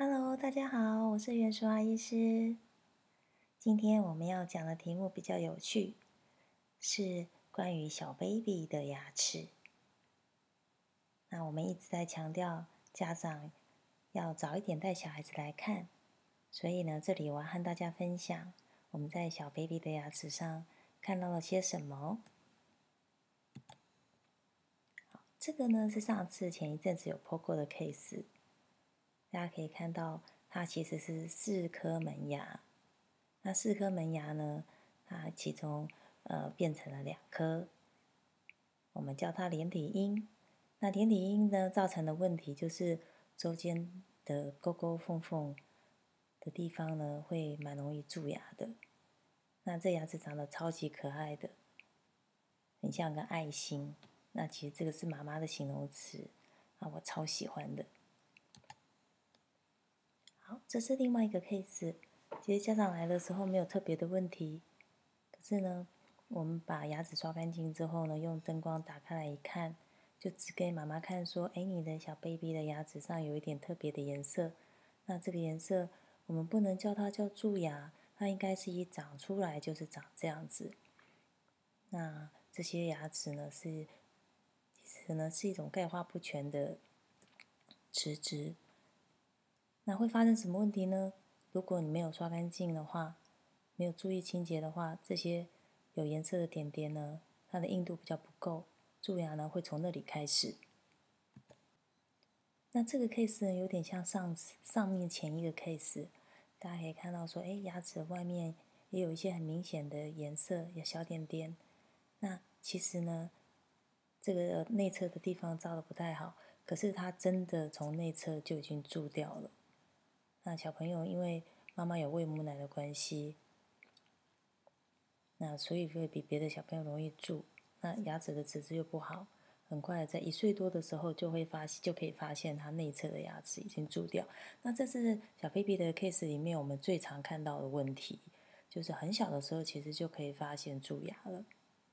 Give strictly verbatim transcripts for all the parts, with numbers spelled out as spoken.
Hello，大家好，我是袁淑华医师。今天我们要讲的题目比较有趣，是关于小 baby 的牙齿。那我们一直在强调家长要早一点带小孩子来看，所以呢，这里我要和大家分享我们在小 baby 的牙齿上看到了些什么。好，这个呢是上次前一阵子有 po 过的 case， 大家可以看到它其实是四颗门牙。那四颗门牙呢，它其中呃变成了两颗，我们叫它连体婴。那连体婴呢造成的问题就是周间的沟沟缝缝的地方呢会蛮容易蛀牙的。那这牙齿长得超级可爱的，很像个爱心。那其实这个是妈妈的形容词啊，我超喜欢的。好，这是另外一个 case。其实家长来的时候没有特别的问题，可是呢，我们把牙齿刷干净之后呢，用灯光打开来一看，就只给妈妈看说：“哎，你的小 baby 的牙齿上有一点特别的颜色。那这个颜色我们不能叫它叫蛀牙，它应该是一长出来就是长这样子。那这些牙齿呢，是其实呢是一种钙化不全的齿质。那会发生什么问题呢？如果你没有刷干净的话，没有注意清洁的话，这些有颜色的点点呢，它的硬度比较不够，蛀牙呢会从那里开始。那这个 case 呢，有点像上上面前一个 case， 大家可以看到说，哎，牙齿外面也有一些很明显的颜色，有小点点。那其实呢，这个内侧的地方照的不太好，可是它真的从内侧就已经蛀掉了。那小朋友因为妈妈有喂母奶的关系，那所以会比别的小朋友容易蛀。那牙齿的质质又不好，很快在一岁多的时候就会发就可以发现他内侧的牙齿已经蛀掉。那这是小 baby 的 case 里面我们最常看到的问题，就是很小的时候其实就可以发现蛀牙了。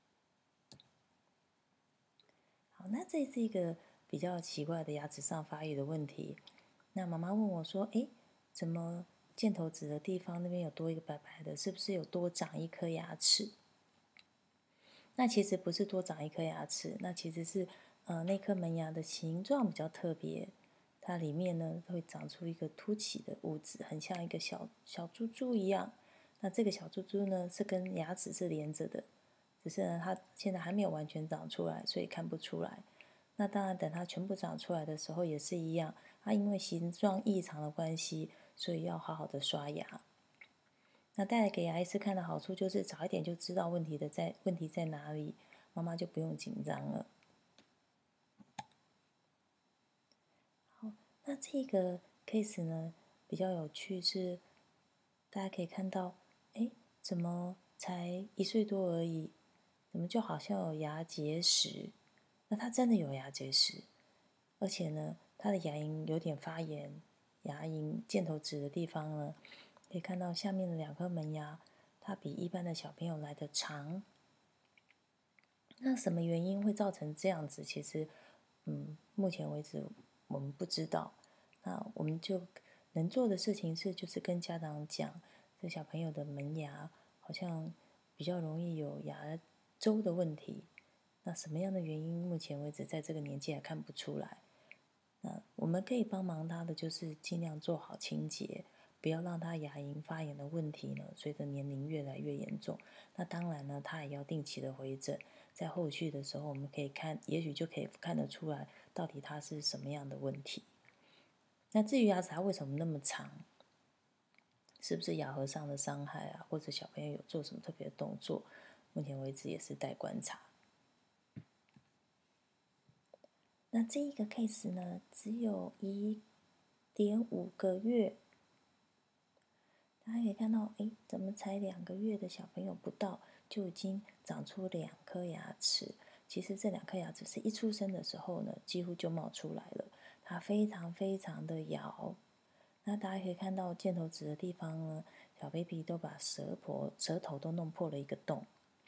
好，那这是一个比较奇怪的牙齿上发育的问题。那妈妈问我说：“哎，怎么箭头指的地方那边有多一个白白的？是不是有多长一颗牙齿？”那其实不是多长一颗牙齿，那其实是呃那颗门牙的形状比较特别，它里面呢会长出一个凸起的物质，很像一个小小珠珠一样。那这个小珠珠呢是跟牙齿是连着的，只是呢它现在还没有完全长出来，所以看不出来。那当然，等它全部长出来的时候也是一样，它因为形状异常的关系，所以要好好的刷牙。那带来给牙医师看的好处就是早一点就知道问题的在问题在哪里，妈妈就不用紧张了。好，那这个 case 呢比较有趣是，大家可以看到，哎，怎么才一岁多而已，怎么就好像有牙结石？那他真的有牙结石，而且呢，他的牙龈有点发炎，牙龈箭头指的地方呢，可以看到下面的两颗门牙，它比一般的小朋友来的长。那什么原因会造成这样子？其实，嗯，目前为止我们不知道。那我们就能做的事情是，就是跟家长讲，这小朋友的门牙好像比较容易有牙周的问题。那什么样的原因，目前为止在这个年纪还看不出来。那我们可以帮忙他的，就是尽量做好清洁，不要让他牙龈发炎的问题呢，随着年龄越来越严重。那当然呢，他也要定期的回诊，在后续的时候，我们可以看，也许就可以看得出来，到底他是什么样的问题。那至于牙齿它为什么那么长，是不是咬合上的伤害啊，或者小朋友有做什么特别的动作，目前为止也是待观察。那这一个 case 呢，只有一点五个月，大家可以看到，哎，怎么才两个月的小朋友不到，就已经长出两颗牙齿？其实这两颗牙齿是一出生的时候呢，几乎就冒出来了，它非常非常的摇。那大家可以看到箭头指的地方呢，小 baby 都把舌婆舌头都弄破了一个洞。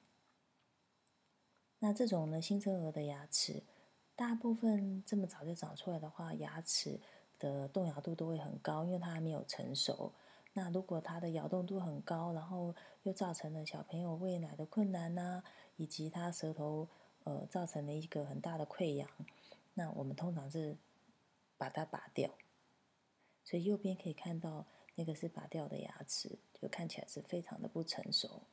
那这种呢新生儿的牙齿，大部分这么早就长出来的话，牙齿的动摇度都会很高，因为它还没有成熟。那如果它的摇动度很高，然后又造成了小朋友喂奶的困难呐、以及他舌头呃造成了一个很大的溃疡，那我们通常是把它拔掉。所以右边可以看到那个是拔掉的牙齿，就看起来是非常的不成熟。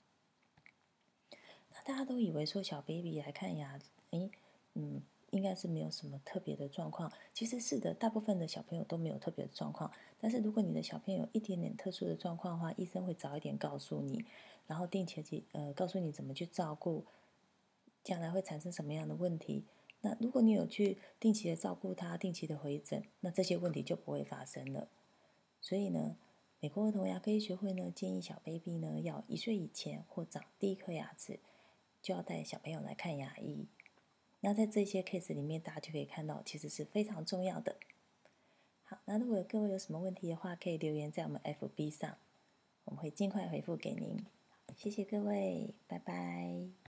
那大家都以为说小 baby 来看牙，诶，嗯，应该是没有什么特别的状况。其实是的，大部分的小朋友都没有特别的状况。但是如果你的小朋友有一点点特殊的状况的话，医生会早一点告诉你，然后定期的呃告诉你怎么去照顾，将来会产生什么样的问题。那如果你有去定期的照顾他，定期的回诊，那这些问题就不会发生了。所以呢，美国儿童牙科医学会呢建议小 baby 呢要一岁以前或长第一颗牙齿，就要带小朋友来看牙医。那在这些 case 里面，大家就可以看到，其实是非常重要的。好，那如果各位有什么问题的话，可以留言在我们 F B 上，我们会尽快回复给您。谢谢各位，拜拜。